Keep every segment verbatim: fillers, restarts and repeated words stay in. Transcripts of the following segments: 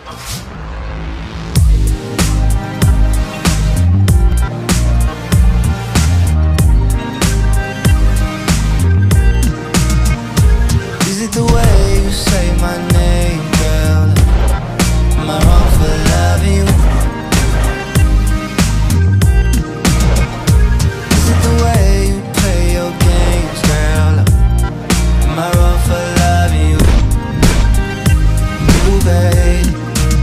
Is it the way you say my name, girl? Am I wrong for loving you? Is it the way you play your games, girl? Am I wrong for loving you? You, babe.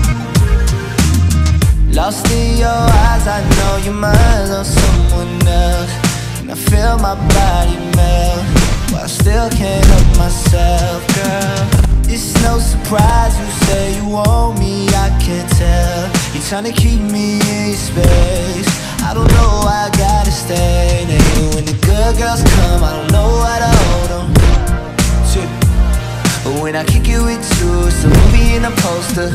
Lost in your eyes, I know your mind's on someone else, and I feel my body melt, but I still can't help myself, girl. It's no surprise you say you want me, I can tell. You're trying to keep me in your space. I don't know why I gotta stay. Now even when the good girls come, I don't know how to hold them. Shit. But when I kick it with you, it's a movie and a poster.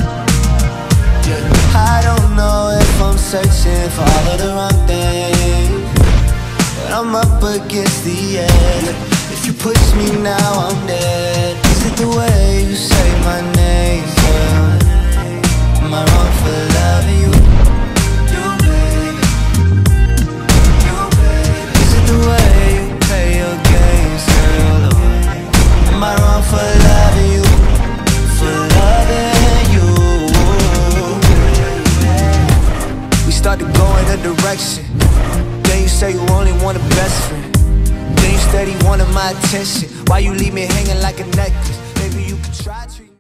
Yeah. I don't know if I'm searching for all of the wrong things, but I'm up against the edge. If you push me now, I'm dead. Is it the way you say my name, girl? Am I wrong for loving you? You, baby. You, baby. Is it the way you play your games, girl? Am I wrong for loving you? For loving you? We started going a direction. Then you say you only want a best friend. Then you steady wanting my attention. Why you leave me hanging like a necklace? Maybe you could try to